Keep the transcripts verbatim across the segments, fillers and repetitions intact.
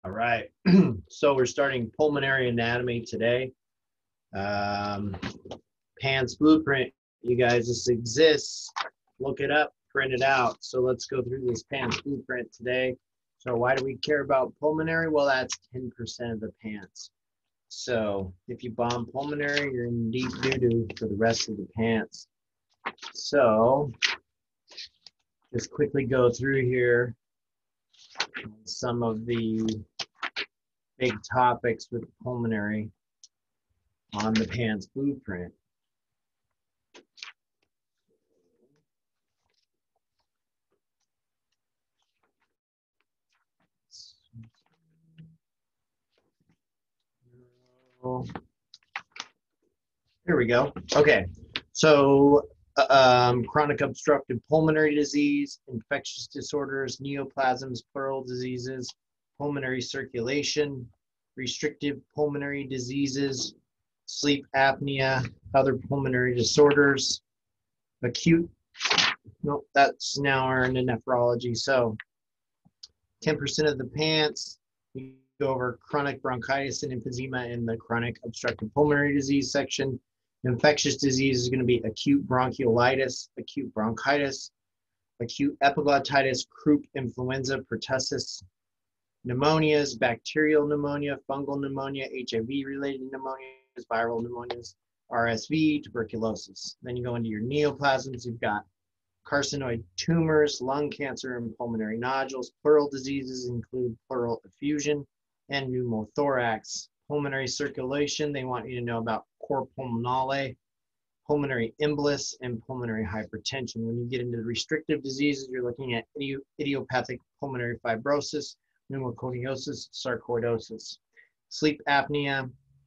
All right, so we're starting pulmonary anatomy today. Um, Pan's blueprint, you guys, this exists. Look it up, print it out. So let's go through this Pan's blueprint today. So why do we care about pulmonary? Well, that's ten percent of the pants. So if you bomb pulmonary, you're in deep doo-doo for the rest of the pants. So just quickly go through here some of the big topics with pulmonary on the Pan's blueprint. Here we go. Okay, so um, chronic obstructive pulmonary disease, infectious disorders, neoplasms, pleural diseases, pulmonary circulation, restrictive pulmonary diseases, sleep apnea, other pulmonary disorders, acute, nope, that's now our into nephrology. So ten percent of the pants, we go over chronic bronchitis and emphysema in the chronic obstructive pulmonary disease section. Infectious disease is going to be acute bronchiolitis, acute bronchitis, acute epiglottitis, croup influenza, pertussis, pneumonias, bacterial pneumonia, fungal pneumonia, H I V-related pneumonias, viral pneumonias, R S V, tuberculosis. Then you go into your neoplasms. You've got carcinoid tumors, lung cancer, and pulmonary nodules. Pleural diseases include pleural effusion and pneumothorax. Pulmonary circulation, they want you to know about cor pulmonale, pulmonary embolus, and pulmonary hypertension. When you get into the restrictive diseases, you're looking at idiopathic pulmonary fibrosis, pneumoconiosis, sarcoidosis, sleep apnea,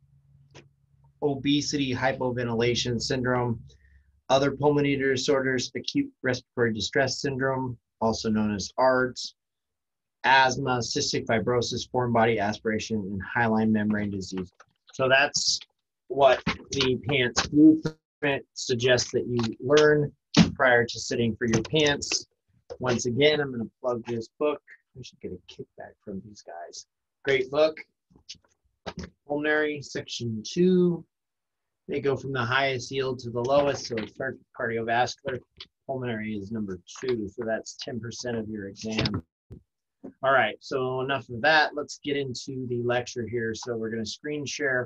obesity, hypoventilation syndrome, other pulmonary disorders, acute respiratory distress syndrome, also known as A R D S, asthma, cystic fibrosis, foreign body aspiration, and hyaline membrane disease. So that's what the Pants blueprint suggests that you learn prior to sitting for your pants. Once again, I'm going to plug this book. I should get a kickback from these guys. Great book. Pulmonary, section two. They go from the highest yield to the lowest, so it starts with cardiovascular. Pulmonary is number two, so that's ten percent of your exam. All right, so enough of that. Let's get into the lecture here. So we're going to screen share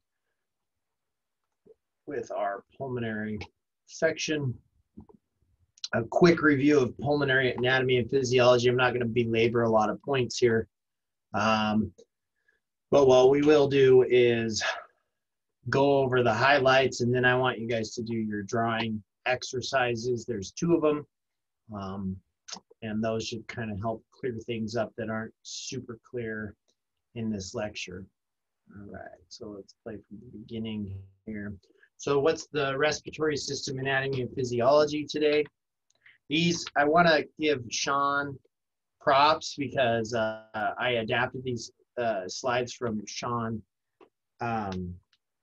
with our pulmonary section. A quick review of pulmonary anatomy and physiology. I'm not going to belabor a lot of points here. Um, but what we will do is go over the highlights, and then I want you guys to do your drawing exercises. There's two of them, um, and those should kind of help clear things up that aren't super clear in this lecture. All right, so let's play from the beginning here. So what's the respiratory system anatomy and physiology today? These, I want to give Sean props because uh, I adapted these uh, slides from Sean um,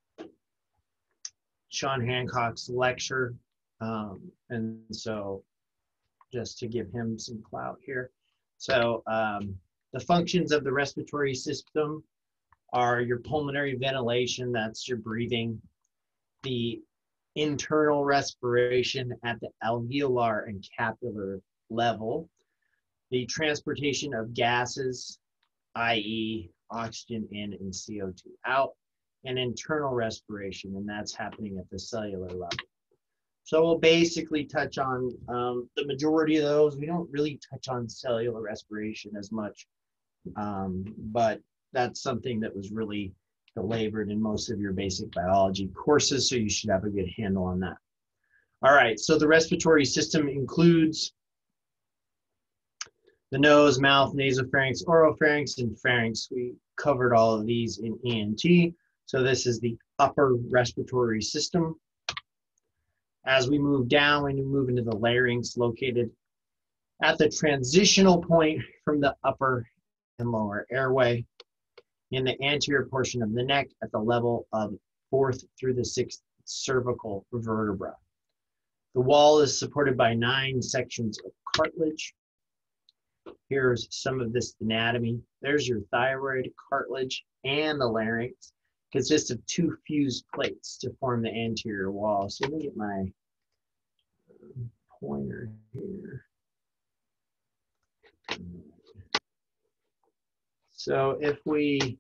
Sean Hancock's lecture, um, and so just to give him some clout here. So um, the functions of the respiratory system are your pulmonary ventilation, that's your breathing, the internal respiration at the alveolar and capillary level, the transportation of gases, that is oxygen in and C O two out, and internal respiration, and that's happening at the cellular level. So we'll basically touch on um, the majority of those. We don't really touch on cellular respiration as much, um, but that's something that was really belabored in most of your basic biology courses, so you should have a good handle on that. All right, so the respiratory system includes the nose, mouth, nasopharynx, oropharynx, and pharynx. We covered all of these in E N T. So this is the upper respiratory system. As we move down, we move into the larynx, located at the transitional point from the upper and lower airway in the anterior portion of the neck at the level of fourth through the sixth cervical vertebra. The wall is supported by nine sections of cartilage. Here's some of this anatomy. There's your thyroid, cartilage, and the larynx. Consists of two fused plates to form the anterior wall. So let me get my pointer here. So if we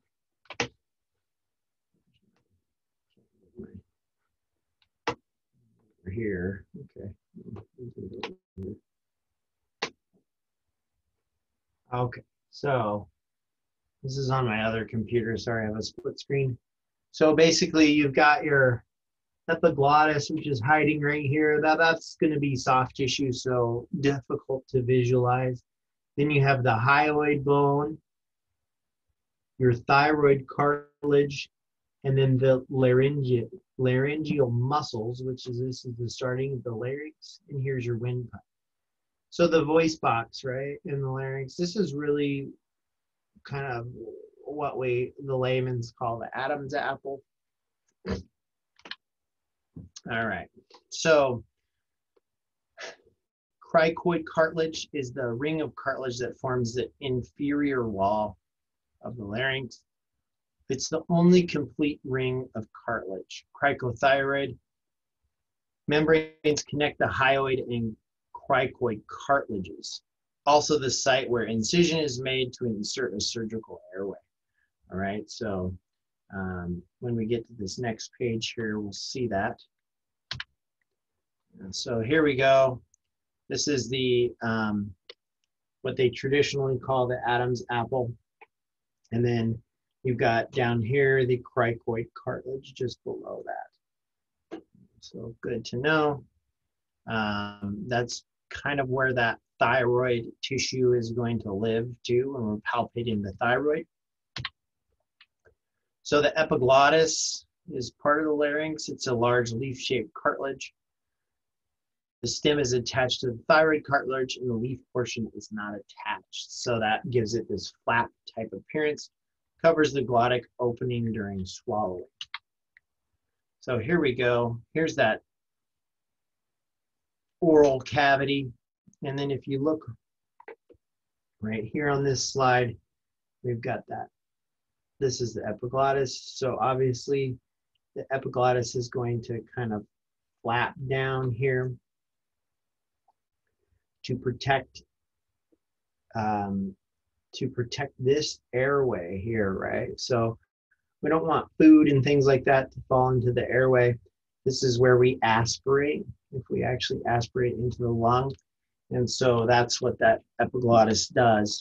here, okay. Okay, so this is on my other computer. Sorry, I have a split screen. So basically, you've got your epiglottis, which is hiding right here. That, that's going to be soft tissue, so difficult to visualize. Then you have the hyoid bone, your thyroid cartilage, and then the laryngeal, laryngeal muscles, which is this is the starting of the larynx, and here's your windpipe. So the voice box, right, in the larynx, this is really kind of what we, the layman's call the Adam's apple. All right, so cricoid cartilage is the ring of cartilage that forms the inferior wall of the larynx. It's the only complete ring of cartilage. Cricothyroid membranes connect the hyoid and cricoid cartilages. Also the site where incision is made to insert a surgical airway. All right, so um, when we get to this next page here, we'll see that. And so here we go. This is the, um, what they traditionally call the Adam's apple. And then you've got down here the cricoid cartilage just below that. So good to know. Um, that's kind of where that thyroid tissue is going to live too, and we're palpating the thyroid. So the epiglottis is part of the larynx. It's a large leaf-shaped cartilage. The stem is attached to the thyroid cartilage and the leaf portion is not attached. So that gives it this flap type appearance, covers the glottic opening during swallowing. So here we go. Here's that oral cavity. And then if you look right here on this slide, we've got that. This is the epiglottis. So obviously the epiglottis is going to kind of flap down here to protect um, to protect this airway here, right? So we don't want food and things like that to fall into the airway. This is where we aspirate, if we actually aspirate into the lung. And so that's what that epiglottis does.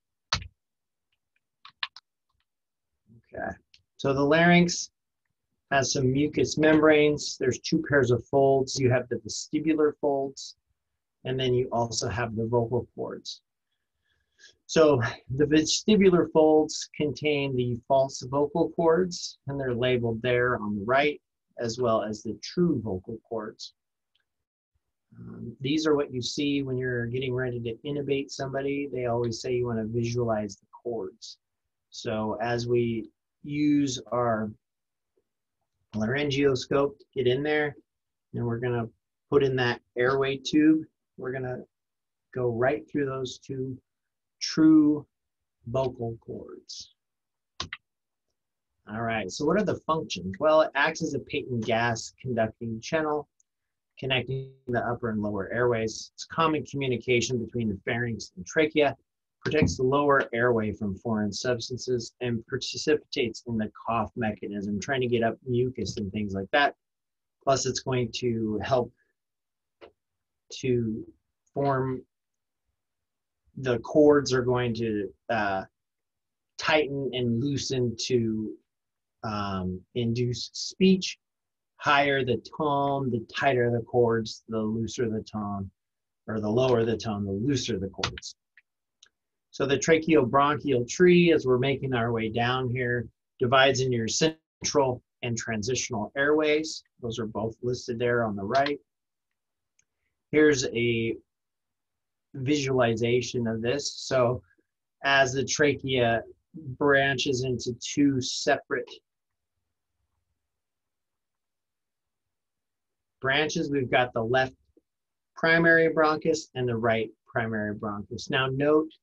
Okay, so the larynx has some mucous membranes. There's two pairs of folds. You have the vestibular folds, and then you also have the vocal cords. So the vestibular folds contain the false vocal cords, and they're labeled there on the right, as well as the true vocal cords. Um, these are what you see when you're getting ready to intubate somebody. They always say you want to visualize the cords. So as we use our laryngeoscope to get in there, and we're going to put in that airway tube, we're going to go right through those two true vocal cords. All right, so what are the functions? Well, it acts as a patent gas conducting channel, connecting the upper and lower airways. It's common communication between the pharynx and trachea, protects the lower airway from foreign substances, and precipitates in the cough mechanism, trying to get up mucus and things like that. Plus, it's going to help to form, the cords are going to uh, tighten and loosen to um, induce speech. Higher the tone, the tighter the cords, the looser the tone, or the lower the tone, the looser the cords. So the tracheobronchial tree, as we're making our way down here, divides into your central and transitional airways. Those are both listed there on the right. Here's a visualization of this. So as the trachea branches into two separate branches, we've got the left primary bronchus and the right primary bronchus. Now note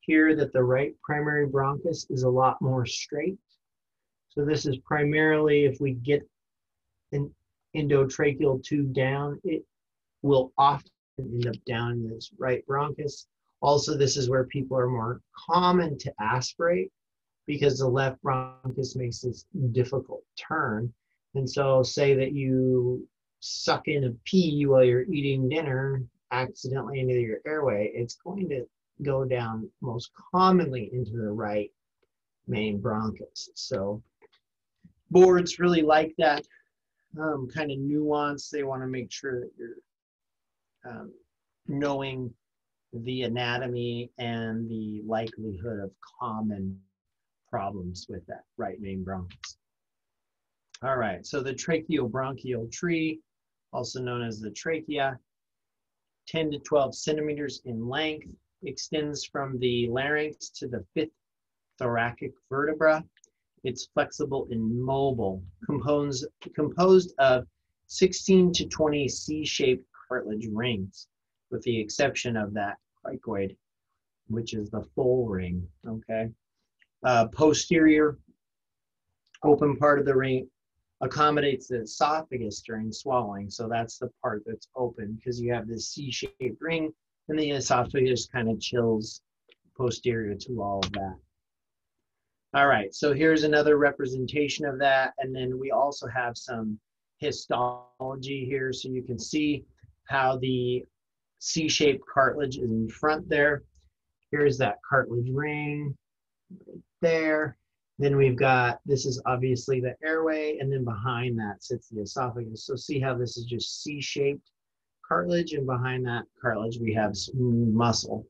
here that the right primary bronchus is a lot more straight. So this is primarily if we get an endotracheal tube down, it will often end up down in this right bronchus. Also, this is where people are more common to aspirate because the left bronchus makes this difficult turn. And so say that you suck in a pea while you're eating dinner accidentally into your airway, it's going to go down most commonly into the right main bronchus. So boards really like that um, kind of nuance. They want to make sure that you're um, knowing the anatomy and the likelihood of common problems with that right main bronchus. All right, so the tracheobronchial tree, also known as the trachea, ten to twelve centimeters in length, extends from the larynx to the fifth thoracic vertebra. It's flexible and mobile, composed, composed of sixteen to twenty C-shaped cartilage rings, with the exception of that cricoid, which is the full ring, okay? Uh, posterior open part of the ring accommodates the esophagus during swallowing. So that's the part that's open because you have this C-shaped ring and the esophagus kind of chills posterior to all of that. All right, so here's another representation of that. And then we also have some histology here. So you can see how the C-shaped cartilage is in front there. Here's that cartilage ring right there. Then we've got, this is obviously the airway, and then behind that sits the esophagus. So see how this is just C-shaped cartilage, and behind that cartilage we have smooth muscle.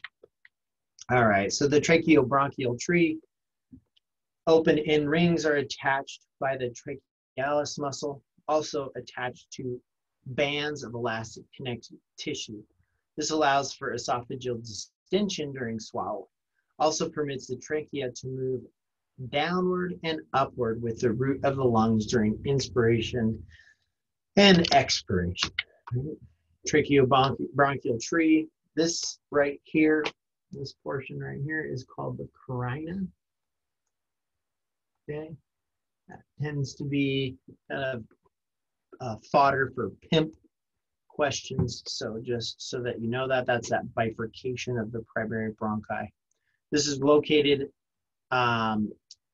All right, so the tracheobronchial tree, open end rings are attached by the trachealis muscle, also attached to bands of elastic connective tissue. This allows for esophageal distension during swallowing. Also permits the trachea to move downward and upward with the root of the lungs during inspiration and expiration. Tracheobronchial tree, this right here, this portion right here is called the carina. Okay, that tends to be kind of uh, fodder for pimp questions. So just so that you know that, that's that bifurcation of the primary bronchi. This is located um,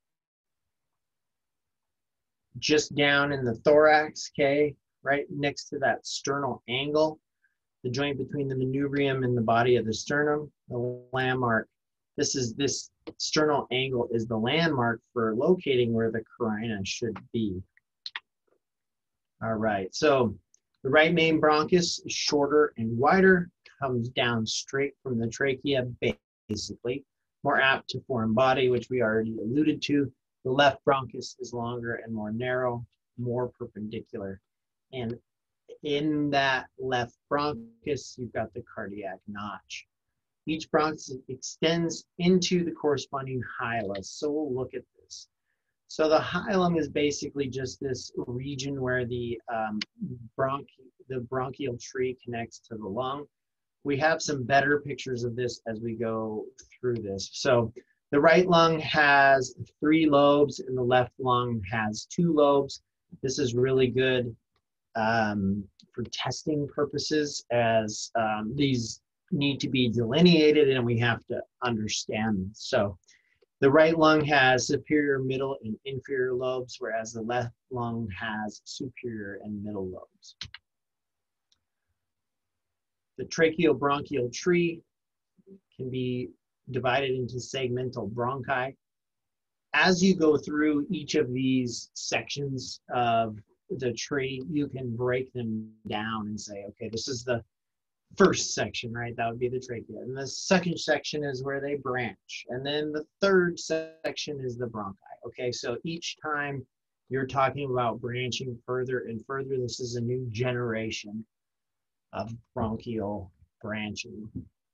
just down in the thorax, okay, right next to that sternal angle, the joint between the manubrium and the body of the sternum, the landmark. This is this sternal angle is the landmark for locating where the carina should be. All right, so the right main bronchus is shorter and wider, comes down straight from the trachea, basically, more apt to foreign body, which we already alluded to. The left bronchus is longer and more narrow, more perpendicular. And in that left bronchus, you've got the cardiac notch. Each bronchus extends into the corresponding hilus. So we'll look at this. So the hilum is basically just this region where the, um, bronchi the bronchial tree connects to the lung. We have some better pictures of this as we go through this. So the right lung has three lobes and the left lung has two lobes. This is really good um, for testing purposes, as um, these need to be delineated and we have to understand them. So the right lung has superior, middle, and inferior lobes, whereas the left lung has superior and middle lobes. The tracheobronchial tree can be divided into segmental bronchi. As you go through each of these sections of the tree, you can break them down and say, okay, this is the first section, right? That would be the trachea. And the second section is where they branch. And then the third section is the bronchi. Okay, so each time you're talking about branching further and further, this is a new generation of bronchial branching.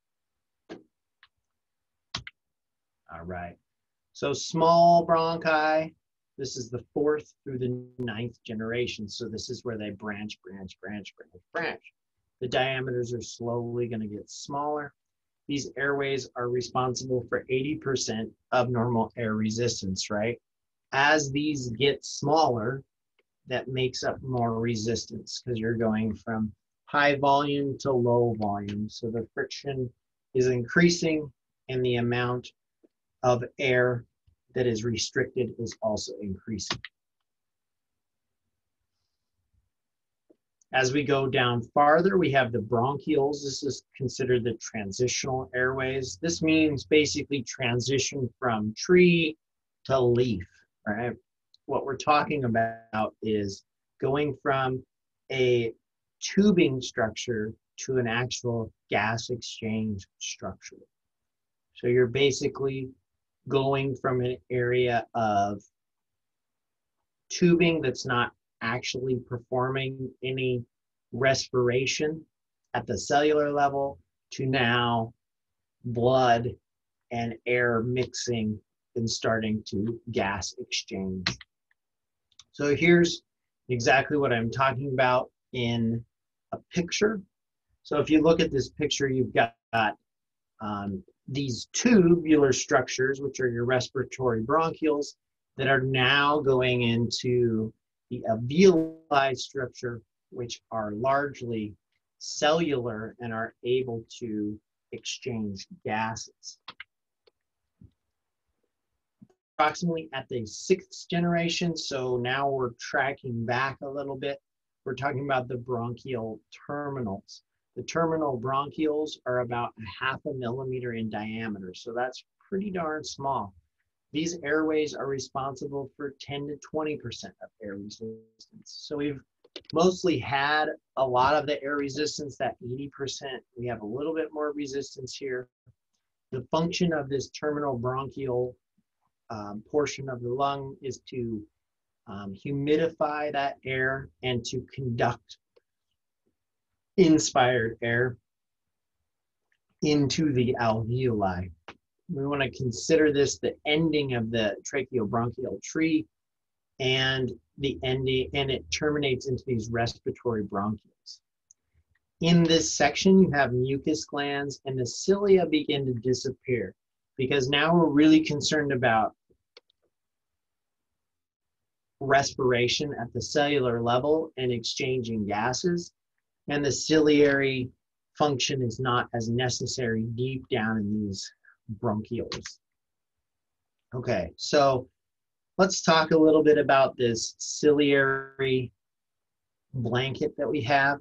All right, so small bronchi, this is the fourth through the ninth generation. So this is where they branch, branch, branch, branch, branch. The diameters are slowly going to get smaller. these airways are responsible for eighty percent of normal air resistance, right? As these get smaller, that makes up more resistance because you're going from high volume to low volume. So the friction is increasing and the amount of air that is restricted is also increasing. As we go down farther, we have the bronchioles. This is considered the transitional airways. This means basically transition from tree to leaf, right? What we're talking about is going from a tubing structure to an actual gas exchange structure. So you're basically going from an area of tubing that's not actually performing any respiration at the cellular level to now blood and air mixing and starting to gas exchange. So here's exactly what I'm talking about in a picture. So if you look at this picture, you've got um, these tubular structures, which are your respiratory bronchioles, that are now going into the alveoli structure, which are largely cellular and are able to exchange gases. Approximately at the sixth generation, so now we're tracking back a little bit, we're talking about the bronchial terminals. The terminal bronchioles are about a half a millimeter in diameter, so that's pretty darn small. These airways are responsible for ten to twenty percent of air resistance. So we've mostly had a lot of the air resistance, that eighty percent. We have a little bit more resistance here. The function of this terminal bronchial um, portion of the lung is to um, humidify that air and to conduct inspired air into the alveoli. We want to consider this the ending of the tracheobronchial tree and the ending, and it terminates into these respiratory bronchioles. In this section, you have mucus glands and the cilia begin to disappear because now we're really concerned about respiration at the cellular level and exchanging gases, and the ciliary function is not as necessary deep down in these bronchioles. Okay, so let's talk a little bit about this ciliary blanket that we have.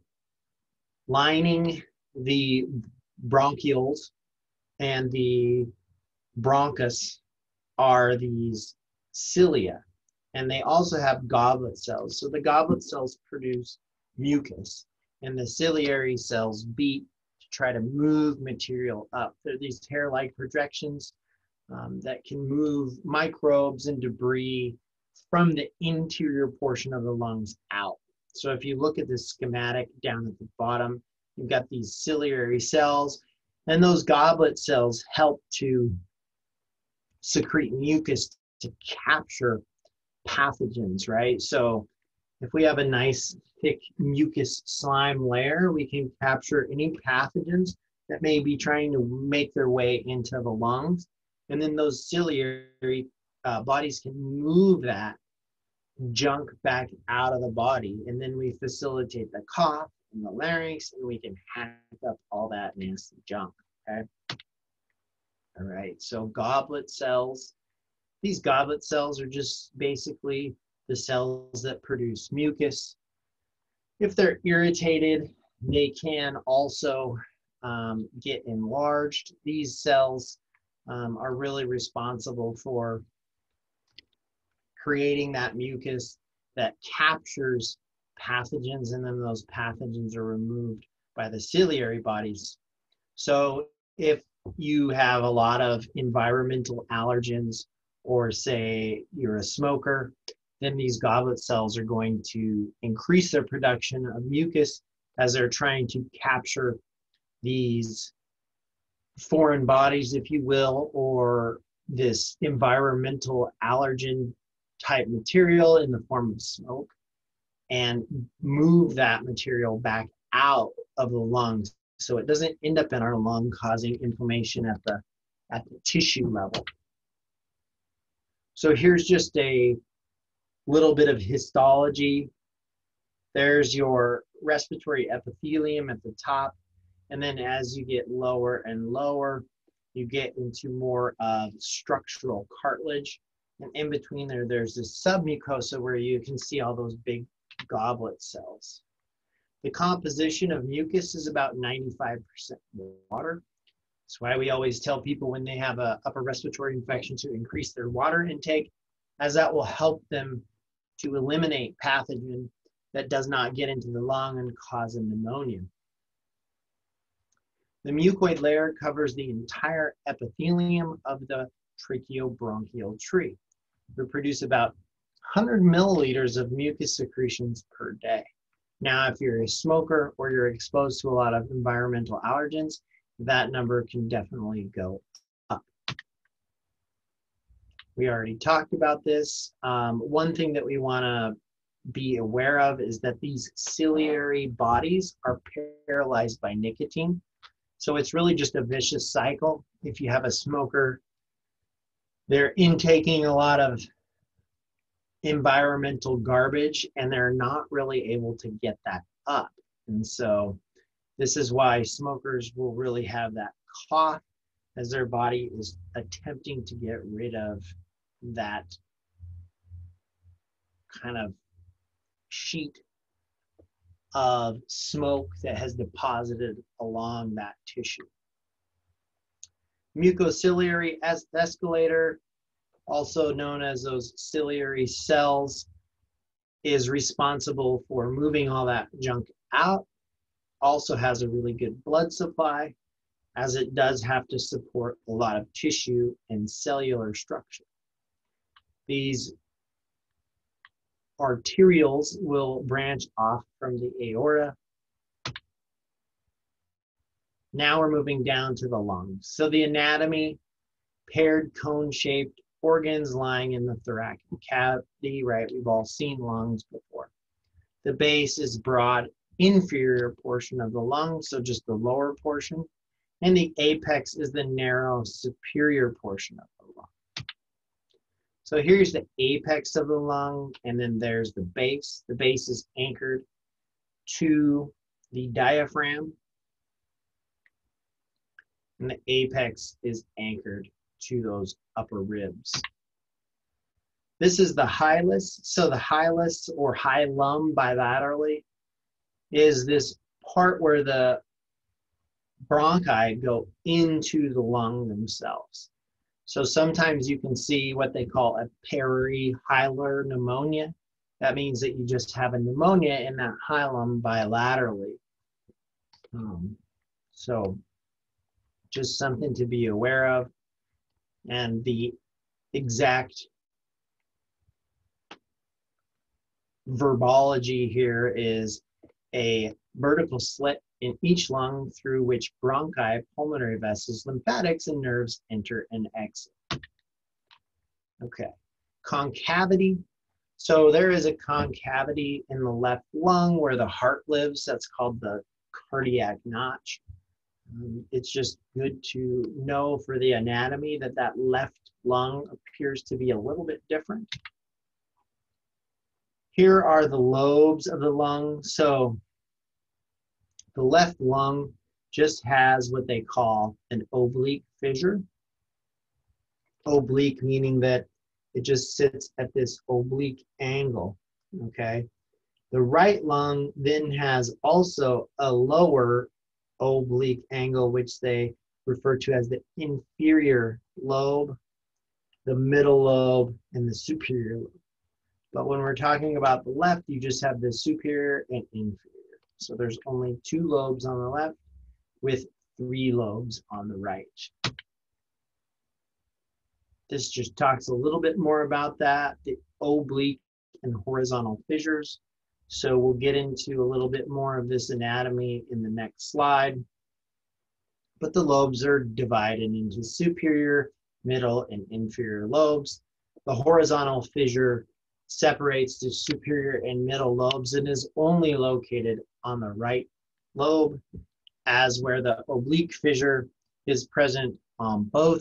Lining the bronchioles and the bronchus are these cilia, and they also have goblet cells. So the goblet cells produce mucus, and the ciliary cells beat to try to move material up. They're these hair-like projections um, that can move microbes and debris from the interior portion of the lungs out. So if you look at this schematic down at the bottom, you've got these ciliary cells, and those goblet cells help to secrete mucus to capture pathogens, right? So if we have a nice thick mucus slime layer, we can capture any pathogens that may be trying to make their way into the lungs. And then those ciliary uh, bodies can move that junk back out of the body. And then we facilitate the cough and the larynx, and we can hack up all that nasty junk, okay? All right, so goblet cells. These goblet cells are just basically the cells that produce mucus. If they're irritated, they can also um, get enlarged. These cells um, are really responsible for creating that mucus that captures pathogens, and then those pathogens are removed by the ciliary bodies. So if you have a lot of environmental allergens, or say you're a smoker, then these goblet cells are going to increase their production of mucus as they're trying to capture these foreign bodies, if you will, or this environmental allergen type material in the form of smoke, and move that material back out of the lungs so it doesn't end up in our lung causing inflammation at the, at the tissue level. So here's just a little bit of histology. There's your respiratory epithelium at the top, and then as you get lower and lower, you get into more of structural cartilage, and in between there, there's this submucosa where you can see all those big goblet cells. The composition of mucus is about ninety-five percent water. That's why we always tell people when they have an upper respiratory infection to increase their water intake, as that will help them to eliminate pathogen that does not get into the lung and cause a pneumonia. The mucoid layer covers the entire epithelium of the tracheobronchial tree. We produce about one hundred milliliters of mucus secretions per day. Now, if you're a smoker or you're exposed to a lot of environmental allergens, that number can definitely go up. We already talked about this. Um, one thing that we want to be aware of is that these ciliary bodies are paralyzed by nicotine. So it's really just a vicious cycle. If you have a smoker, they're intaking a lot of environmental garbage and they're not really able to get that up. And so this is why smokers will really have that cough as their body is attempting to get rid of that kind of sheet of smoke that has deposited along that tissue. Mucociliary escalator, also known as those ciliary cells, is responsible for moving all that junk out. Also has a really good blood supply, as it does have to support a lot of tissue and cellular structure. These arterioles will branch off from the aorta. Now we're moving down to the lungs. So the anatomy, paired cone-shaped organs lying in the thoracic cavity, right? We've all seen lungs before. The base is broad inferior portion of the lung, so just the lower portion, and the apex is the narrow superior portion of the lung. So here's the apex of the lung, and then there's the base. The base is anchored to the diaphragm, and the apex is anchored to those upper ribs. This is the hilus. So the hilus, or hilum bilaterally, is this part where the bronchi go into the lung themselves. So sometimes you can see what they call a perihilar pneumonia. That means that you just have a pneumonia in that hilum bilaterally. Um, so just something to be aware of. And the exact verbology here is a vertical slit in each lung through which bronchi, pulmonary vessels, lymphatics, and nerves enter and exit. Okay, concavity. So there is a concavity in the left lung where the heart lives. That's called the cardiac notch. Um, it's just good to know for the anatomy that that left lung appears to be a little bit different. Here are the lobes of the lung. So the left lung just has what they call an oblique fissure. Oblique meaning that it just sits at this oblique angle, okay? The right lung then has also a lower oblique angle, which they refer to as the inferior lobe, the middle lobe, and the superior lobe. But when we're talking about the left, you just have the superior and inferior. So there's only two lobes on the left with three lobes on the right. This just talks a little bit more about that, the oblique and horizontal fissures. So we'll get into a little bit more of this anatomy in the next slide. But the lobes are divided into superior, middle, and inferior lobes. The horizontal fissure separates the superior and middle lobes and is only located on the right lobe. as where the oblique fissure is present on both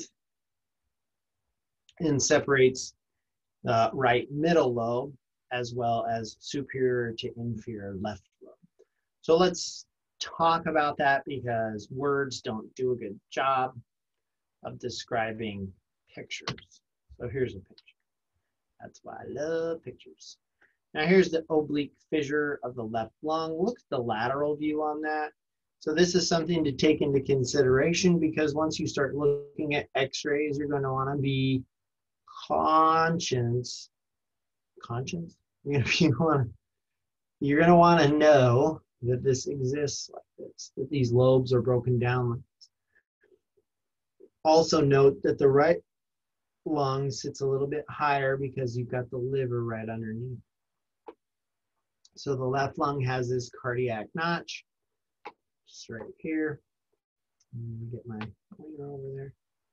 and separates the right middle lobe as well as superior to inferior left lobe. So let's talk about that because words don't do a good job of describing pictures. So here's a picture. That's why I love pictures. Now here's the oblique fissure of the left lung. Look at the lateral view on that. So this is something to take into consideration because once you start looking at x-rays, you're going to want to be conscious. Conscious? You're going to want to, you're going to want to know that this exists like this, that these lobes are broken down like this. Also note that the right lung sits a little bit higher because you've got the liver right underneath. So the left lung has this cardiac notch, just right here. Let me get my pointer over there.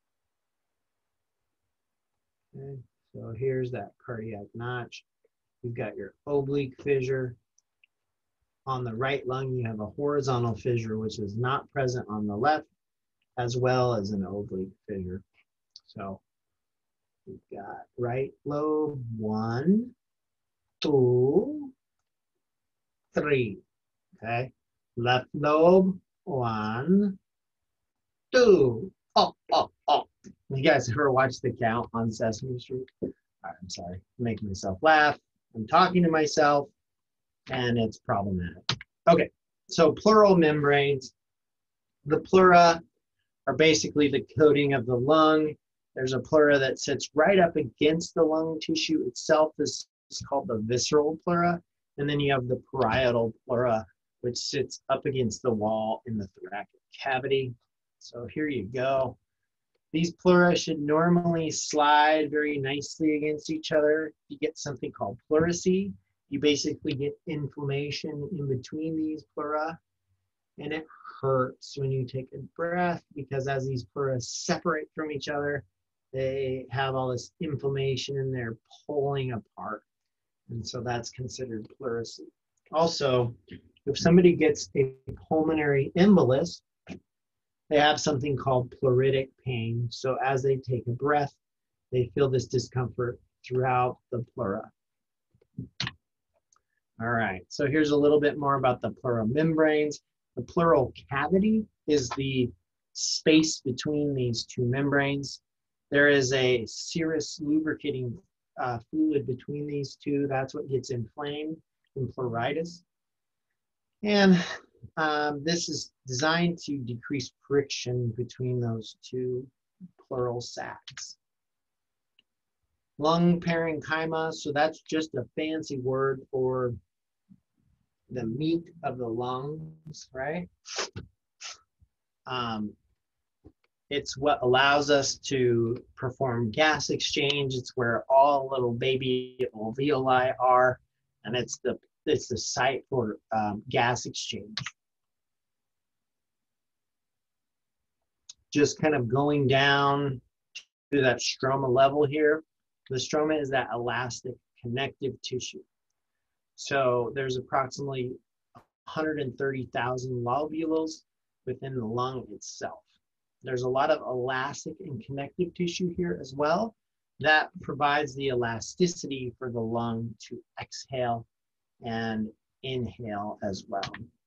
Okay, so here's that cardiac notch. You've got your oblique fissure. On the right lung, you have a horizontal fissure, which is not present on the left, as well as an oblique fissure. So we've got right lobe, one, two, three, okay? Left lobe, one, two, oh, oh, oh. You guys ever watch The Count on Sesame Street? All right, I'm sorry, I'm making myself laugh. I'm talking to myself, and it's problematic. Okay, so pleural membranes. The pleura are basically the coating of the lung. There's a pleura that sits right up against the lung tissue itself. This is called the visceral pleura. And then you have the parietal pleura, which sits up against the wall in the thoracic cavity. So here you go. These pleura should normally slide very nicely against each other. You get something called pleurisy. You basically get inflammation in between these pleura, and it hurts when you take a breath because as these pleura separate from each other, they have all this inflammation and they're pulling apart. And so that's considered pleurisy. Also, if somebody gets a pulmonary embolus, they have something called pleuritic pain. So as they take a breath, they feel this discomfort throughout the pleura. All right, so here's a little bit more about the pleural membranes. The pleural cavity is the space between these two membranes. There is a serous lubricating uh, fluid between these two. That's what gets inflamed in pleuritis. And um, this is designed to decrease friction between those two pleural sacs. Lung parenchyma, so that's just a fancy word for the meat of the lungs, right? Um, it's what allows us to perform gas exchange. It's where all little baby alveoli are, and it's the it's the site for um, gas exchange. Just kind of going down to that stroma level here. The stroma is that elastic connective tissue. So there's approximately one hundred thirty thousand lobules within the lung itself. There's a lot of elastic and connective tissue here as well that provides the elasticity for the lung to exhale and inhale as well.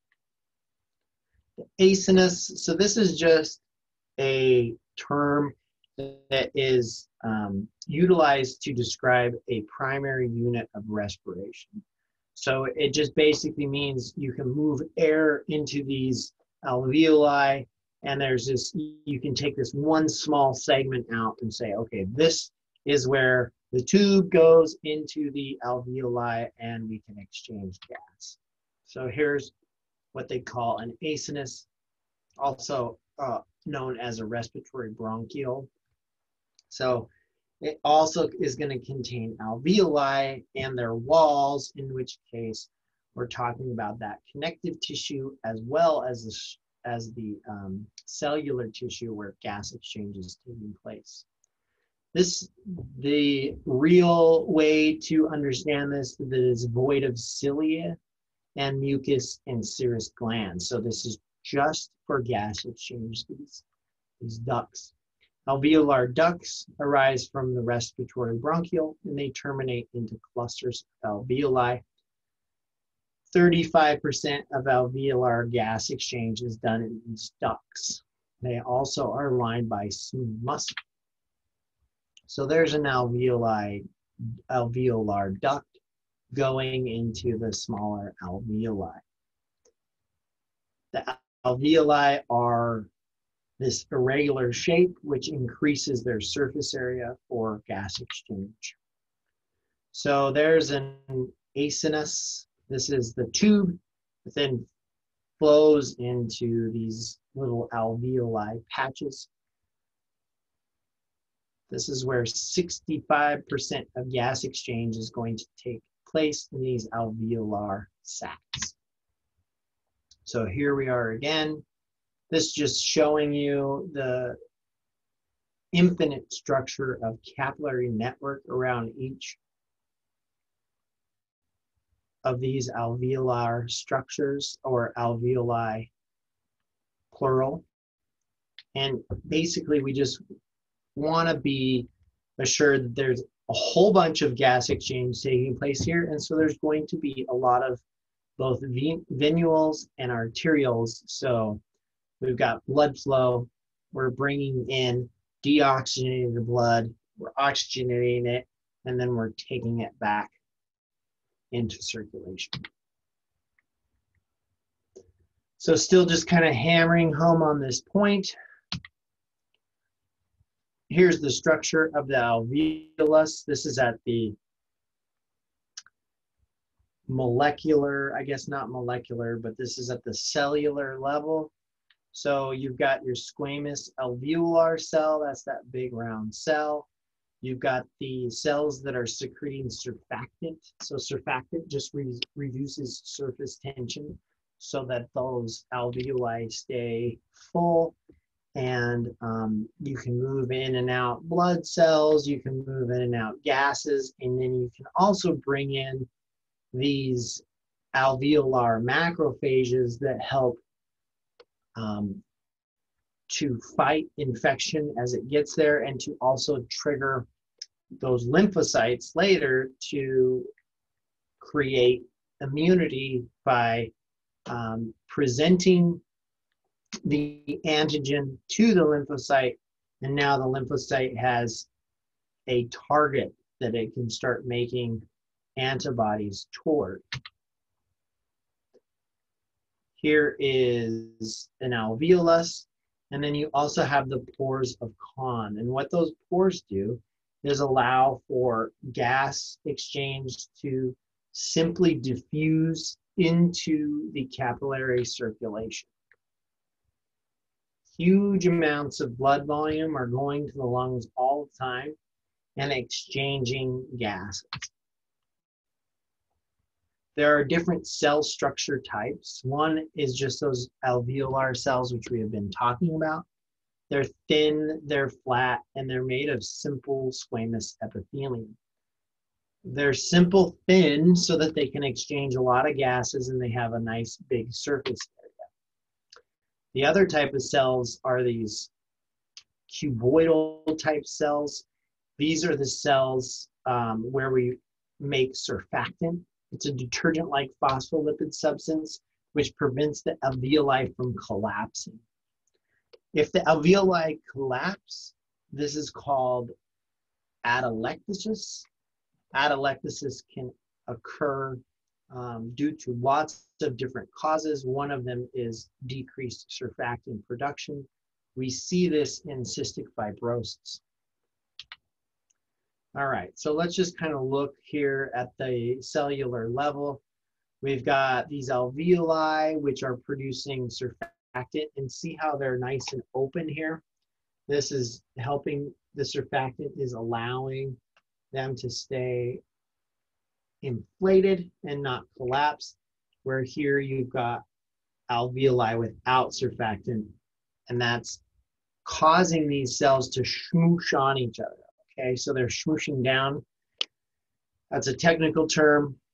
The acinus, so this is just a term that is um, utilized to describe a primary unit of respiration. So it just basically means you can move air into these alveoli, and there's this, you can take this one small segment out and say, okay, this is where the tube goes into the alveoli and we can exchange gas. So here's what they call an acinus, also uh, known as a respiratory bronchiole. So it also is going to contain alveoli and their walls, in which case we're talking about that connective tissue as well as the, as the um, cellular tissue where gas exchange is taking place. This, the real way to understand this, that is void of cilia and mucus and serous glands. So this is just for gas exchange, these, these ducts. Alveolar ducts arise from the respiratory bronchiole, and they terminate into clusters of alveoli. thirty-five percent of alveolar gas exchange is done in these ducts. They also are lined by smooth muscle. So there's an alveoli, alveolar duct going into the smaller alveoli. The alveoli are this irregular shape, which increases their surface area for gas exchange. So there's an acinus. This is the tube that then flows into these little alveoli patches. This is where sixty-five percent of gas exchange is going to take place in these alveolar sacs. So here we are again. This just showing you the infinite structure of capillary network around each of these alveolar structures, or alveoli plural. And basically we just want to be assured that there's a whole bunch of gas exchange taking place here, and so there's going to be a lot of both venules and arterioles. So we've got blood flow, we're bringing in deoxygenated blood, we're oxygenating it, and then we're taking it back into circulation. So still just kind of hammering home on this point. Here's the structure of the alveolus. This is at the molecular, I guess not molecular, but this is at the cellular level. So you've got your squamous alveolar cell, that's that big round cell. You've got the cells that are secreting surfactant. So surfactant just re reduces surface tension so that those alveoli stay full, and um, you can move in and out blood cells, you can move in and out gases, and then you can also bring in these alveolar macrophages that help um, to fight infection as it gets there, and to also trigger those lymphocytes later to create immunity by um, presenting the antigen to the lymphocyte, and now the lymphocyte has a target that it can start making antibodies toward. Here is an alveolus, and then you also have the pores of Kohn, and what those pores do is allow for gas exchange to simply diffuse into the capillary circulation. Huge amounts of blood volume are going to the lungs all the time and exchanging gases. There are different cell structure types. One is just those alveolar cells, which we have been talking about. They're thin, they're flat, and they're made of simple squamous epithelium. They're simple, thin, so that they can exchange a lot of gases and they have a nice big surface area. The other type of cells are these cuboidal type cells. These are the cells um, where we make surfactant. It's a detergent-like phospholipid substance which prevents the alveoli from collapsing. If the alveoli collapse, this is called atelectasis. Atelectasis can occur um, due to lots of different causes. One of them is decreased surfactant production. We see this in cystic fibrosis. All right, so let's just kind of look here at the cellular level. We've got these alveoli, which are producing surfactant, and see how they're nice and open here. This is helping, the surfactant is allowing them to stay inflated and not collapse, where here you've got alveoli without surfactant, and that's causing these cells to smoosh on each other. Okay, so they're smooshing down. That's a technical term.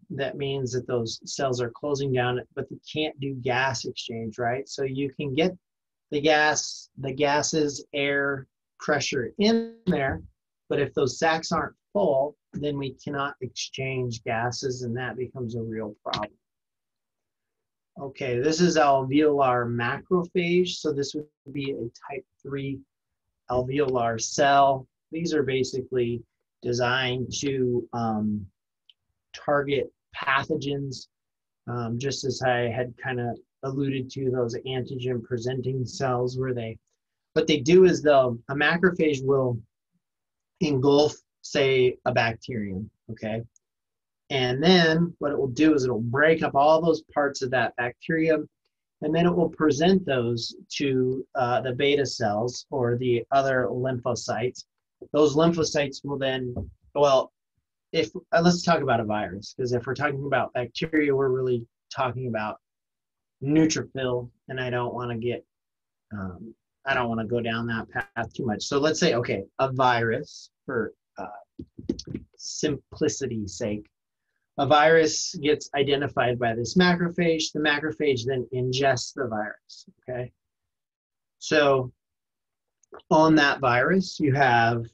that means that those cells are closing down, but they can't do gas exchange, right? So you can get the gas, the gases, air, pressure in there, but if those sacs aren't full, then we cannot exchange gases, and that becomes a real problem. Okay, this is alveolar macrophage. So this would be a type three alveolar cell. These are basically designed to um, target pathogens, um, just as I had kind of alluded to, those antigen presenting cells where they, what they do is they'll, a macrophage will engulf, say, a bacterium, okay? And then what it will do is it'll break up all those parts of that bacterium, and then it will present those to uh, the beta cells or the other lymphocytes. Those lymphocytes will then, well, if uh, let's talk about a virus, because if we're talking about bacteria, we're really talking about neutrophil, and I don't want to get, um, I don't want to go down that path too much. So let's say, okay, a virus, for uh, simplicity's sake, a virus gets identified by this macrophage. The macrophage then ingests the virus, okay? So on that virus, you have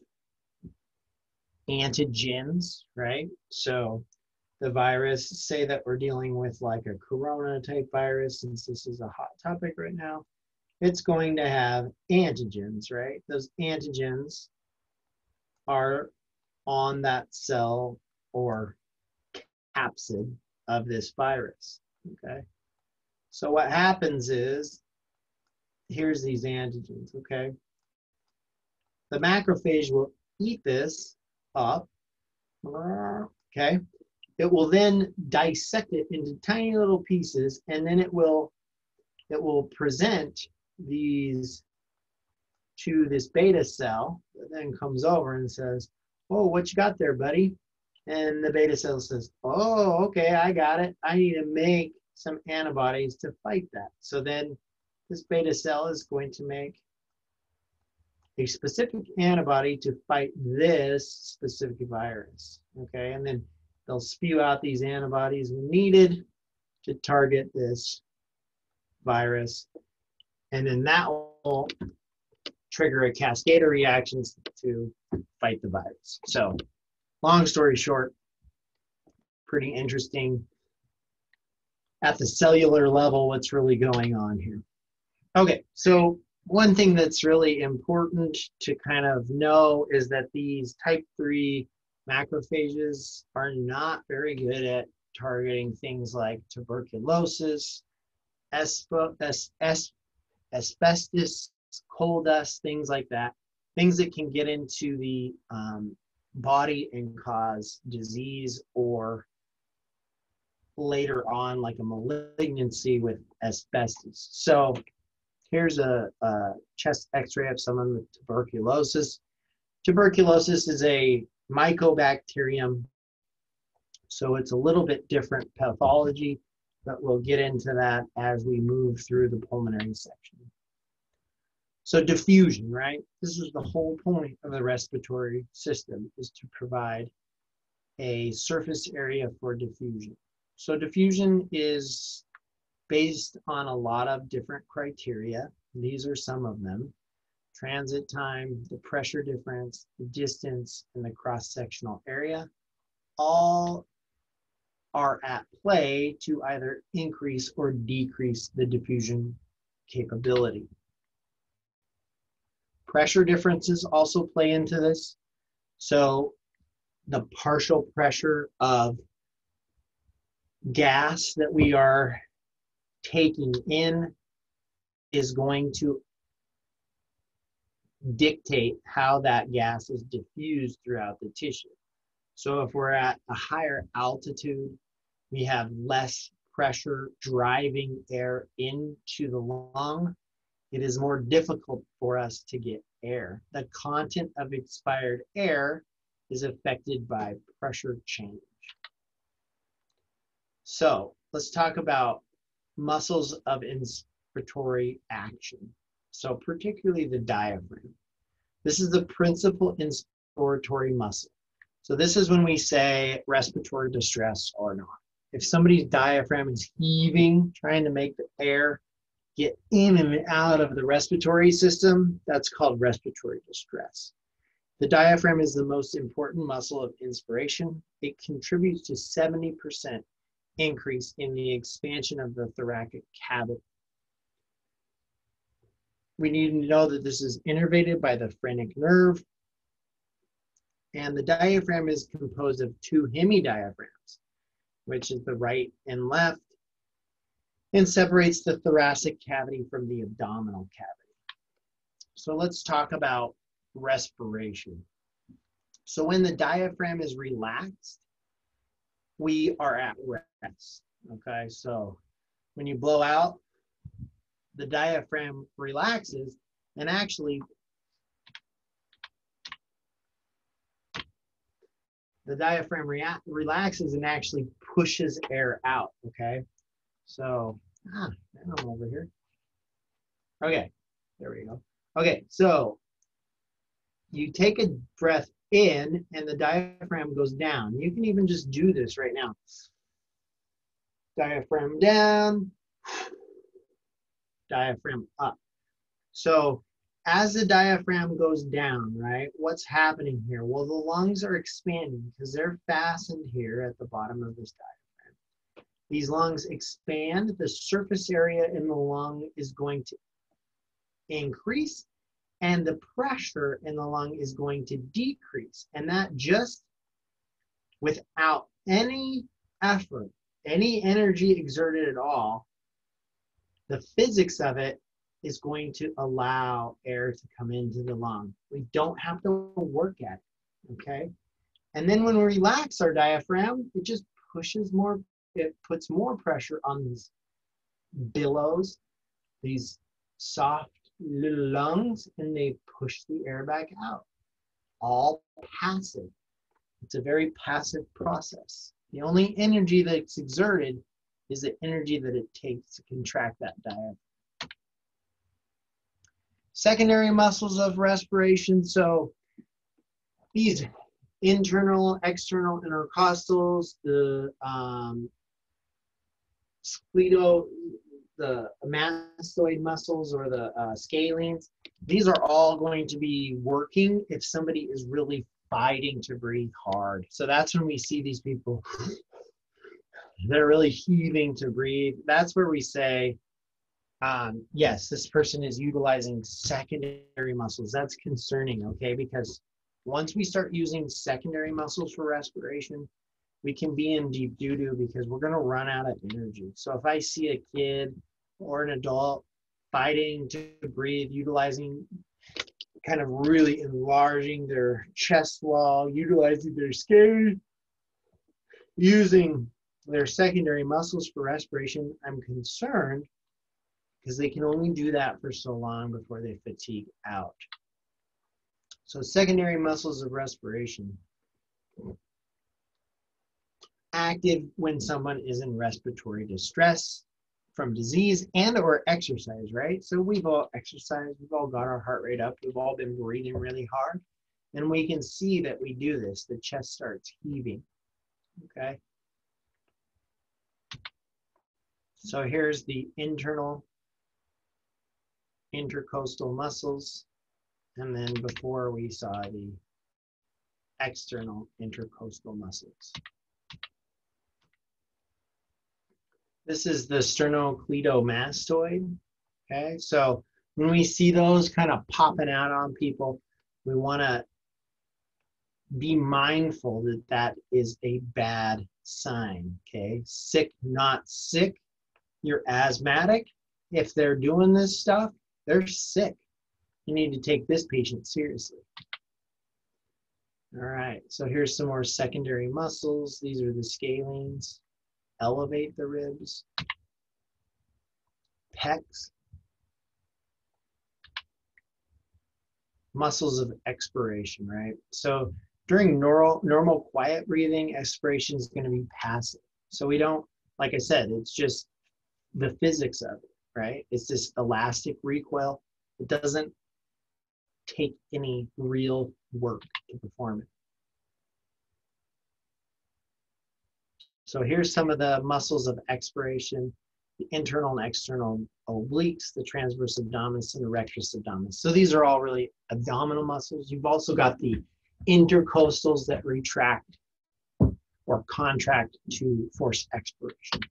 antigens, right? So the virus, say that we're dealing with like a corona type virus, since this is a hot topic right now, it's going to have antigens, right? Those antigens are on that cell or capsid of this virus, okay? So what happens is, here's these antigens, okay? The macrophage will eat this up, okay? It will then dissect it into tiny little pieces, and then it will, it will present these to this beta cell that then comes over and says, oh, what you got there, buddy? And the beta cell says, oh, okay, I got it. I need to make some antibodies to fight that. So then this beta cell is going to make a specific antibody to fight this specific virus, okay? And then they'll spew out these antibodies when needed to target this virus. And then that will trigger a cascade of reactions to fight the virus. So long story short, pretty interesting at the cellular level what's really going on here. Okay, so one thing that's really important to kind of know is that these type three macrophages are not very good at targeting things like tuberculosis, asbestos, coal dust, things like that, things that can get into the um, body and cause disease, or later on like a malignancy with asbestos. So here's a, a chest x-ray of someone with tuberculosis. Tuberculosis is a mycobacterium, so it's a little bit different pathology, but we'll get into that as we move through the pulmonary section. So diffusion, right? This is the whole point of the respiratory system, is to provide a surface area for diffusion. So diffusion is based on a lot of different criteria. These are some of them: transit time, the pressure difference, the distance, and the cross-sectional area. All are at play to either increase or decrease the diffusion capability. Pressure differences also play into this. So the partial pressure of gas that we are taking in is going to dictate how that gas is diffused throughout the tissue. So if we're at a higher altitude, we have less pressure driving air into the lung. It is more difficult for us to get air. The content of expired air is affected by pressure change. So let's talk about muscles of inspiratory action. So particularly the diaphragm. This is the principal inspiratory muscle. So this is when we say respiratory distress or not. If somebody's diaphragm is heaving, trying to make the air get in and out of the respiratory system, that's called respiratory distress. The diaphragm is the most important muscle of inspiration. It contributes to seventy percent increase in the expansion of the thoracic cavity. We need to know that this is innervated by the phrenic nerve, and the diaphragm is composed of two hemidiaphragms, which is the right and left, and separates the thoracic cavity from the abdominal cavity. So let's talk about respiration. So when the diaphragm is relaxed, we are at rest, okay? So when you blow out, the diaphragm relaxes, and actually the diaphragm rea- relaxes and actually pushes air out, okay? So, ah, I'm over here. Okay, there we go. Okay, so you take a breath in and the diaphragm goes down. You can even just do this right now. Diaphragm down, diaphragm up. So as the diaphragm goes down, right, what's happening here? Well, the lungs are expanding because they're fastened here at the bottom of this diaphragm. These lungs expand, the surface area in the lung is going to increase, and the pressure in the lung is going to decrease. And that just without any effort, any energy exerted at all, the physics of it is going to allow air to come into the lung. We don't have to work at it, okay? And then when we relax our diaphragm, it just pushes more, it puts more pressure on these billows, these soft little lungs, and they push the air back out. All passive. It's a very passive process. The only energy that's exerted is the energy that it takes to contract that diaphragm. Secondary muscles of respiration. So these internal, external intercostals, the um, scleto, the mastoid muscles, or the uh, scalenes, these are all going to be working if somebody is really fighting to breathe hard. So that's when we see these people, they're really heaving to breathe. That's where we say, um, yes, this person is utilizing secondary muscles. That's concerning, okay? Because once we start using secondary muscles for respiration, we can be in deep doo-doo because we're gonna run out of energy. So if I see a kid or an adult fighting to breathe, utilizing, kind of really enlarging their chest wall, utilizing their scale, using their secondary muscles for respiration, I'm concerned because they can only do that for so long before they fatigue out. So secondary muscles of respiration, active when someone is in respiratory distress from disease and or exercise, right? So we've all exercised, we've all got our heart rate up, we've all been breathing really hard, and we can see that we do this. The chest starts heaving, okay? So here's the internal intercostal muscles, and then before we saw the external intercostal muscles. This is the sternocleidomastoid, okay? So when we see those kind of popping out on people, we wanna be mindful that that is a bad sign, okay? Sick, not sick. You're asthmatic. If they're doing this stuff, they're sick. You need to take this patient seriously. All right, so here's some more secondary muscles. These are the scalenes. Elevate the ribs. Pecs. Muscles of expiration, right? So during normal, normal quiet breathing, expiration is going to be passive. So we don't, like I said, it's just the physics of it, right? It's this elastic recoil. It doesn't take any real work to perform it. So here's some of the muscles of expiration: the internal and external obliques, the transverse abdominis, and the rectus abdominis. So these are all really abdominal muscles. You've also got the intercostals that retract or contract to force expiration.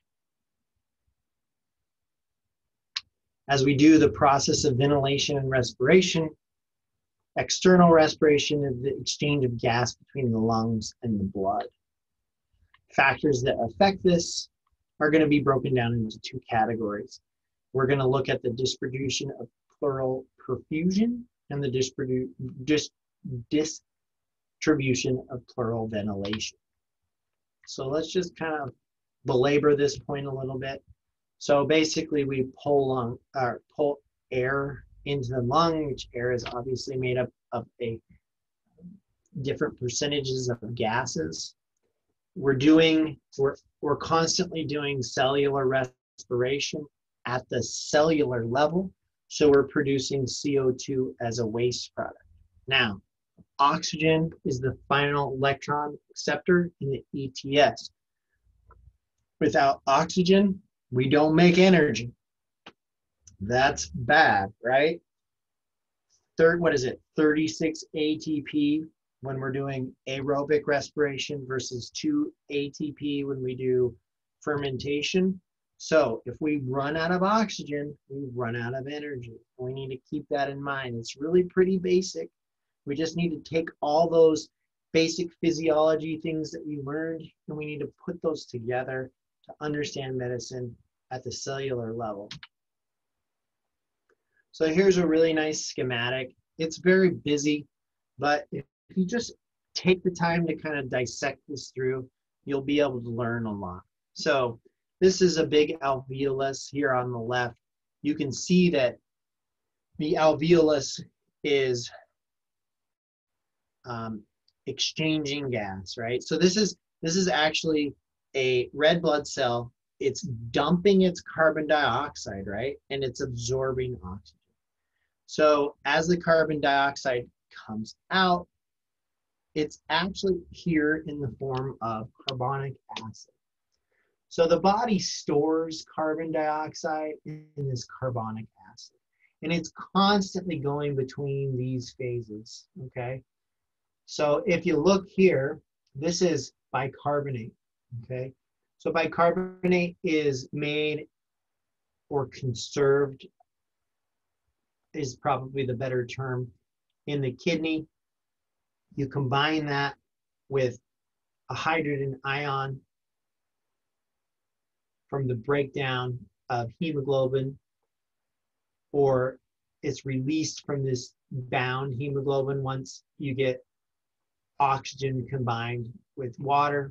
As we do the process of ventilation and respiration, external respiration is the exchange of gas between the lungs and the blood. Factors that affect this are going to be broken down into two categories. We're going to look at the distribution of pleural perfusion and the distribu dis distribution of pleural ventilation. So let's just kind of belabor this point a little bit. So basically we pull, lung, or pull air into the lung, which air is obviously made up of a different percentages of gases. We're doing, we're, we're constantly doing cellular respiration at the cellular level. So we're producing C O two as a waste product. Now, oxygen is the final electron acceptor in the E T S. Without oxygen, we don't make energy. That's bad, right? Third, what is it? thirty-six A T P when we're doing aerobic respiration versus two A T P when we do fermentation. So if we run out of oxygen, we run out of energy. We need to keep that in mind. It's really pretty basic. We just need to take all those basic physiology things that we learned, and we need to put those together to understand medicine at the cellular level. So here's a really nice schematic. It's very busy, but if you just take the time to kind of dissect this through, you'll be able to learn a lot. So this is a big alveolus here on the left. You can see that the alveolus is um, exchanging gas, right? So this is, this is actually a red blood cell. It's dumping its carbon dioxide, right? And it's absorbing oxygen. So as the carbon dioxide comes out, it's actually here in the form of carbonic acid. So the body stores carbon dioxide in this carbonic acid, and it's constantly going between these phases, okay? So if you look here, this is bicarbonate, okay? So bicarbonate is made or conserved, is probably the better term, in the kidney. You combine that with a hydrogen ion from the breakdown of hemoglobin, or it's released from this bound hemoglobin once you get oxygen combined with water.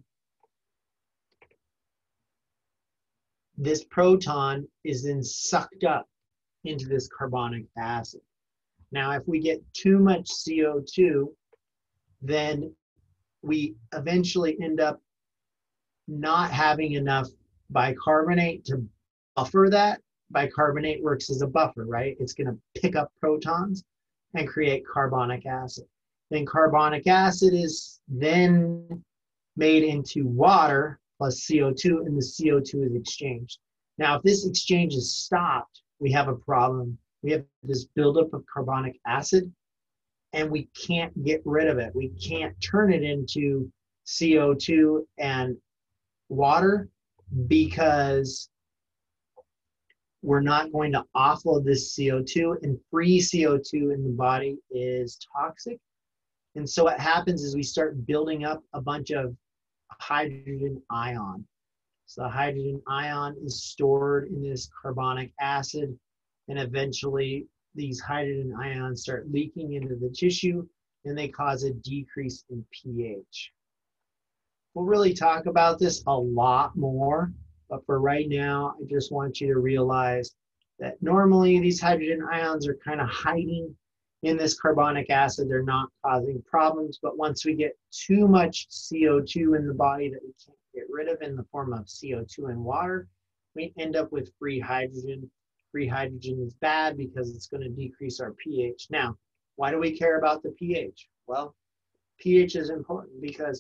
This proton is then sucked up into this carbonic acid. Now, if we get too much C O two, then we eventually end up not having enough bicarbonate to buffer that. Bicarbonate works as a buffer, right? It's going to pick up protons and create carbonic acid. Then carbonic acid is then made into water plus C O two, and the C O two is exchanged. Now, if this exchange is stopped, we have a problem. We have this buildup of carbonic acid, and we can't get rid of it. We can't turn it into C O two and water because we're not going to offload this C O two, and free C O two in the body is toxic. And so what happens is we start building up a bunch of hydrogen ion. So the hydrogen ion is stored in this carbonic acid, and eventually these hydrogen ions start leaking into the tissue, and they cause a decrease in pH. We'll really talk about this a lot more, but for right now, I just want you to realize that normally these hydrogen ions are kind of hiding in this carbonic acid. They're not causing problems, but once we get too much C O two in the body that we can't get rid of in the form of C O two and water, we end up with free hydrogen. Free hydrogen is bad because it's going to decrease our pH. Now, why do we care about the pH? Well, pH is important because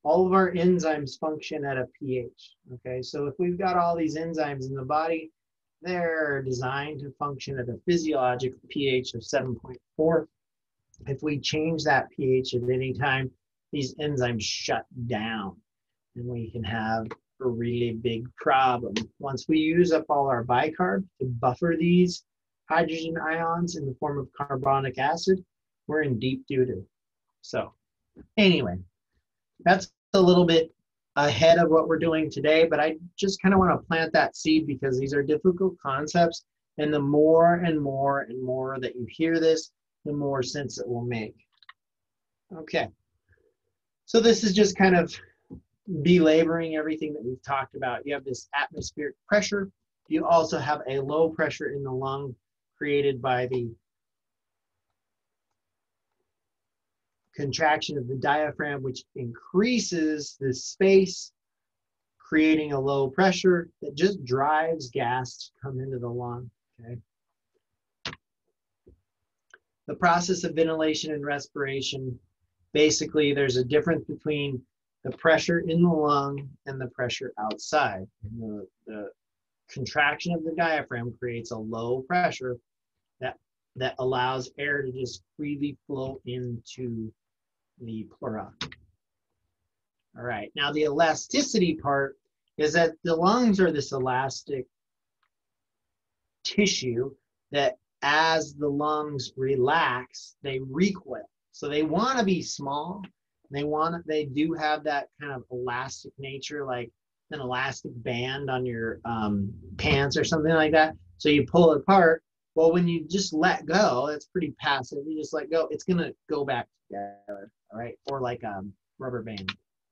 All of our enzymes function at a pH, okay? So if we've got all these enzymes in the body, they're designed to function at a physiological pH of seven point four. If we change that pH at any time, these enzymes shut down and we can have a really big problem. Once we use up all our bicarb to buffer these hydrogen ions in the form of carbonic acid, we're in deep doo-doo. So anyway, that's a little bit ahead of what we're doing today, but I just kind of want to plant that seed because these are difficult concepts, and the more and more and more that you hear this, the more sense it will make. Okay, so this is just kind of belaboring everything that we've talked about. You have this atmospheric pressure. You also have a low pressure in the lung created by the contraction of the diaphragm, which increases the space, creating a low pressure that just drives gas to come into the lung, okay? The process of ventilation and respiration, basically there's a difference between the pressure in the lung and the pressure outside. The, the contraction of the diaphragm creates a low pressure that, that allows air to just freely flow into the pleura. All right, now the elasticity part is that the lungs are this elastic tissue that as the lungs relax, they recoil. So they want to be small. They want, they do have that kind of elastic nature, like an elastic band on your um, pants or something like that. So you pull it apart. Well, when you just let go, that's pretty passive. You just let go, it's gonna go back together, all right? Or like a rubber band.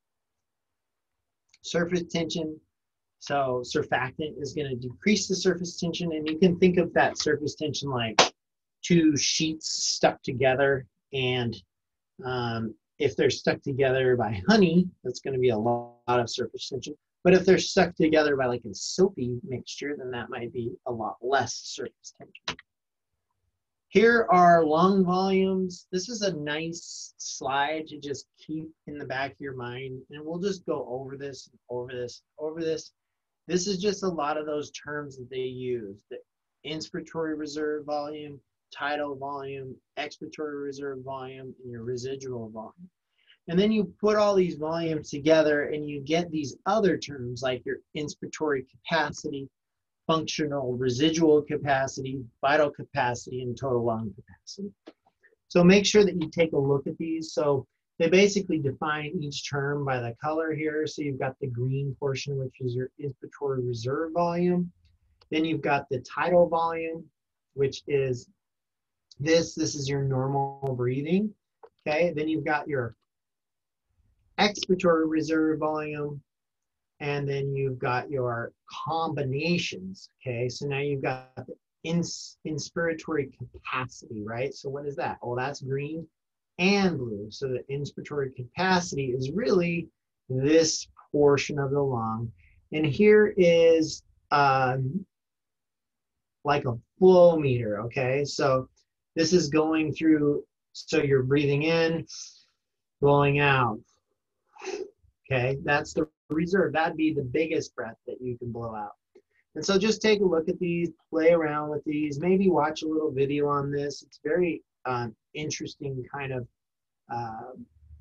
Surface tension. So surfactant is gonna decrease the surface tension, and you can think of that surface tension like two sheets stuck together, and um, if they're stuck together by honey, that's gonna be a lot of surface tension. But if they're stuck together by like a soapy mixture, then that might be a lot less surface tension. Here are lung volumes. This is a nice slide to just keep in the back of your mind, and we'll just go over this, over this, over this. This is just a lot of those terms that they use: the inspiratory reserve volume, tidal volume, expiratory reserve volume, and your residual volume. And then you put all these volumes together and you get these other terms like your inspiratory capacity, functional residual capacity, vital capacity, and total lung capacity. So make sure that you take a look at these. So they basically define each term by the color here. So you've got the green portion, which is your inspiratory reserve volume. Then you've got the tidal volume, which is this. This is your normal breathing. Okay, then you've got your expiratory reserve volume, and then you've got your combinations. Okay, so now you've got the ins inspiratory capacity, right? So what is that? Well, that's green and blue. So the inspiratory capacity is really this portion of the lung, and here is um, like a flow meter. Okay, so this is going through, so you're breathing in, blowing out. Okay, that's the reserve. That'd be the biggest breath that you can blow out. And so just take a look at these, play around with these, maybe watch a little video on this. It's very uh, interesting kind of uh,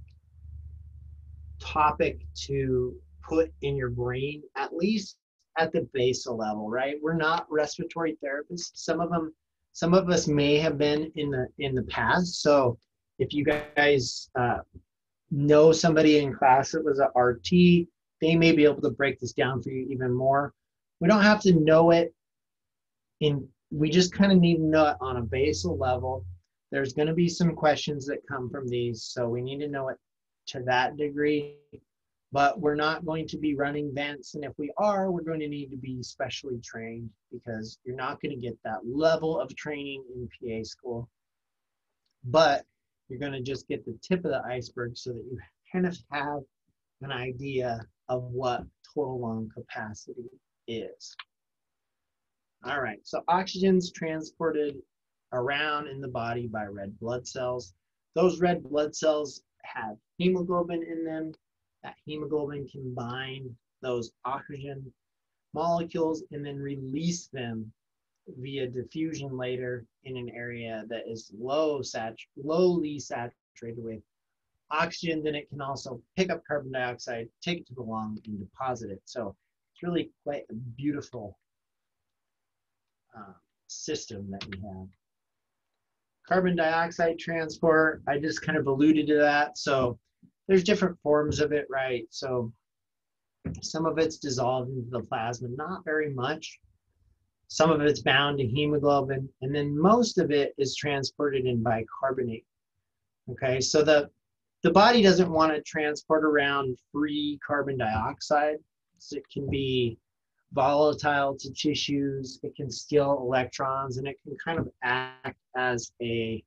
topic to put in your brain, at least at the basal level, right? We're not respiratory therapists. Some of them, some of us may have been in the in the past. So if you guys uh, know somebody in class that was a R T, they may be able to break this down for you even more. We don't have to know it in, we just kind of need to know it on a basal level. There's going to be some questions that come from these, so we need to know it to that degree, but we're not going to be running vents, and if we are, we're going to need to be specially trained, because you're not going to get that level of training in P A school, but you're going to just get the tip of the iceberg so that you kind of have an idea of what total lung capacity is. All right, so oxygen's transported around in the body by red blood cells. Those red blood cells have hemoglobin in them. That hemoglobin can bind those oxygen molecules and then release them via diffusion later in an area that is low sat lowly saturated with oxygen. Then it can also pick up carbon dioxide, take it to the lung, and deposit it. So it's really quite a beautiful uh, system that we have. Carbon dioxide transport, I just kind of alluded to that. So there's different forms of it, right? So some of it's dissolved into the plasma, not very much. Some of it's bound to hemoglobin, and then most of it is transported in bicarbonate. Okay, so the, the body doesn't want to transport around free carbon dioxide. So it can be volatile to tissues, it can steal electrons, and it can kind of act as a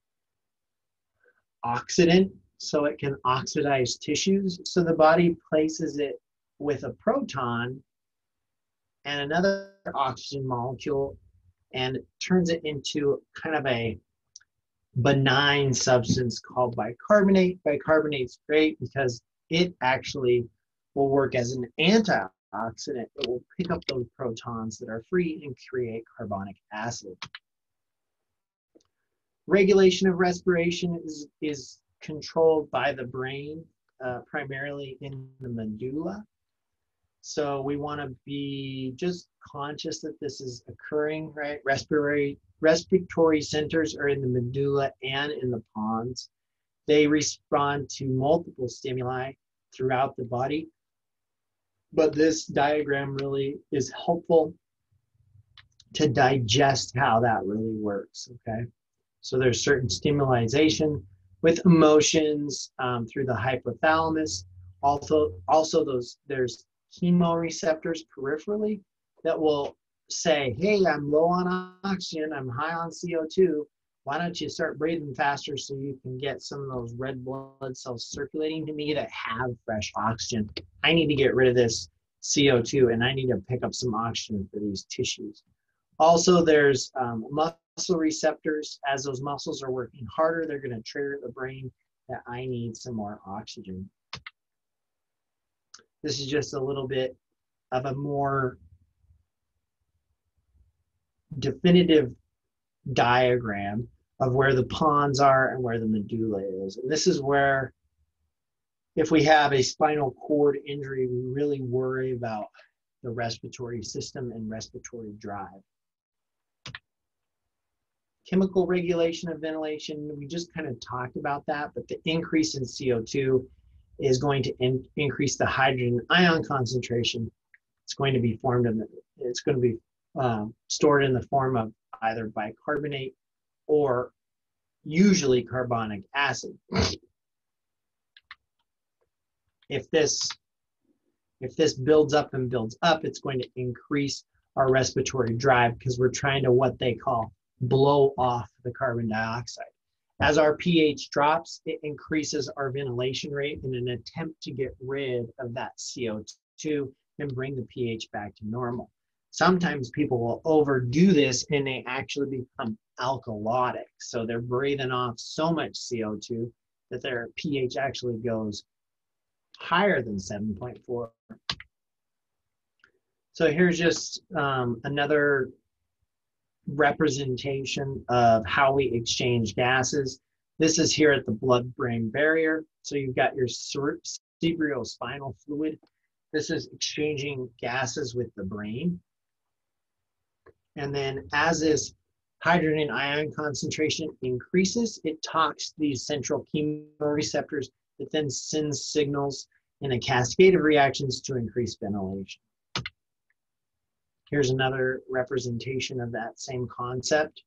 oxidant, so it can oxidize tissues. So the body places it with a proton and another oxygen molecule and turns it into kind of a benign substance called bicarbonate. Bicarbonate's great because it actually will work as an antioxidant. It will pick up those protons that are free and create carbonic acid. Regulation of respiration is, is controlled by the brain, uh, primarily in the medulla. So we want to be just conscious that this is occurring, right? Respiratory, respiratory centers are in the medulla and in the pons. They respond to multiple stimuli throughout the body. But this diagram really is helpful to digest how that really works, okay? So there's certain stimulation with emotions um, through the hypothalamus. Also, also those there's chemoreceptors peripherally that will say, hey, I'm low on oxygen, I'm high on C O two. Why don't you start breathing faster so you can get some of those red blood cells circulating to me that have fresh oxygen? I need to get rid of this C O two and I need to pick up some oxygen for these tissues. Also, there's um, muscle receptors. As those muscles are working harder, they're going to trigger the brain that I need some more oxygen. This is just a little bit of a more definitive diagram of where the pons are and where the medulla is. And this is where, if we have a spinal cord injury, we really worry about the respiratory system and respiratory drive. Chemical regulation of ventilation, we just kind of talked about that, but the increase in C O two is going to in, increase the hydrogen ion concentration. It's going to be formed in the, it's going to be um, stored in the form of either bicarbonate or usually carbonic acid. If this, if this builds up and builds up, it's going to increase our respiratory drive because we're trying to what they call blow off the carbon dioxide. As our pH drops, it increases our ventilation rate in an attempt to get rid of that C O two and bring the pH back to normal. Sometimes people will overdo this and they actually become alkalotic. So they're breathing off so much C O two that their pH actually goes higher than seven point four. So here's just um, another representation of how we exchange gases. This is here at the blood-brain barrier. So you've got your cerebrospinal fluid. This is exchanging gases with the brain. And then as this hydrogen ion concentration increases, it talks to these central chemoreceptors that then sends signals in a cascade of reactions to increase ventilation. Here's another representation of that same concept.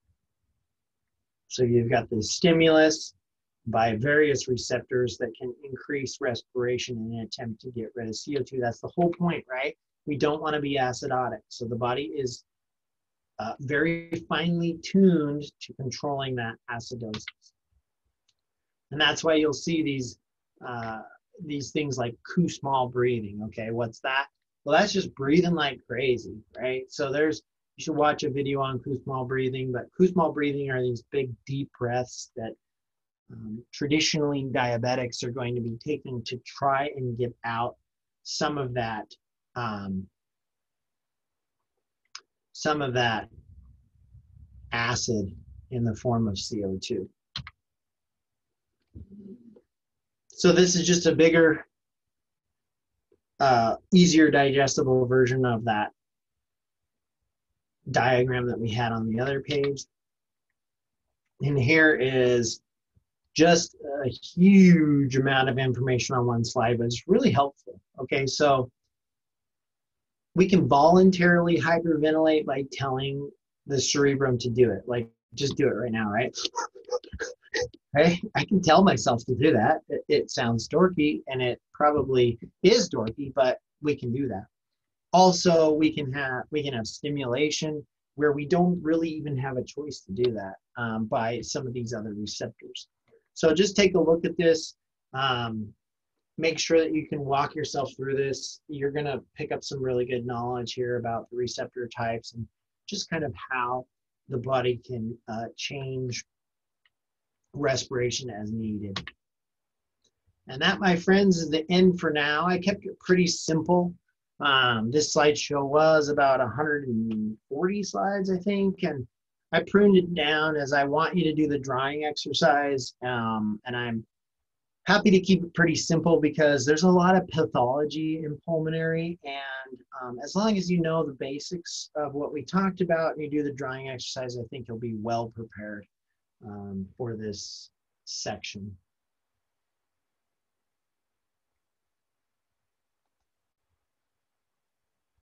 So you've got the stimulus by various receptors that can increase respiration in an attempt to get rid of C O two. That's the whole point, right? We don't want to be acidotic. So the body is uh, very finely tuned to controlling that acidosis. And that's why you'll see these, uh, these things like Kussmaul breathing. Okay, what's that? Well, that's just breathing like crazy, right? So there's, you should watch a video on Kussmaul breathing, but Kussmaul breathing are these big deep breaths that Um, traditionally, diabetics are going to be taking to try and get out some of that, um, some of that acid in the form of C O two. So this is just a bigger, uh, easier digestible version of that diagram that we had on the other page. And here is just a huge amount of information on one slide, but it's really helpful. Okay, so we can voluntarily hyperventilate by telling the cerebrum to do it. Like, just do it right now, right? Right? I can tell myself to do that. It, it sounds dorky, and it probably is dorky, but we can do that. Also, we can have we can have stimulation where we don't really even have a choice to do that um, by some of these other receptors. So just take a look at this. Um, make sure that you can walk yourself through this. You're going to pick up some really good knowledge here about the receptor types and just kind of how the body can uh, change respiration as needed. And that, my friends, is the end for now. I kept it pretty simple. Um, this slideshow was about one hundred forty slides, I think, and I pruned it down as I want you to do the drawing exercise, um, and I'm happy to keep it pretty simple because there's a lot of pathology in pulmonary, and um, as long as you know the basics of what we talked about and you do the drawing exercise, I think you'll be well prepared um, for this section.